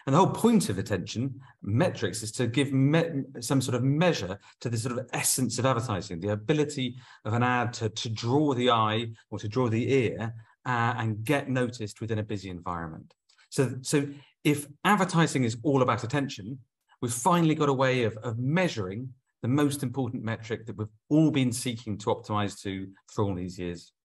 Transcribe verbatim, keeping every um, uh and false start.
And the whole point of attention metrics is to give me some sort of measure to the sort of essence of advertising, the ability of an ad to, to draw the eye or to draw the ear uh, and get noticed within a busy environment. So, so if advertising is all about attention, we've finally got a way of, of measuring the most important metric that we've all been seeking to optimize to for all these years.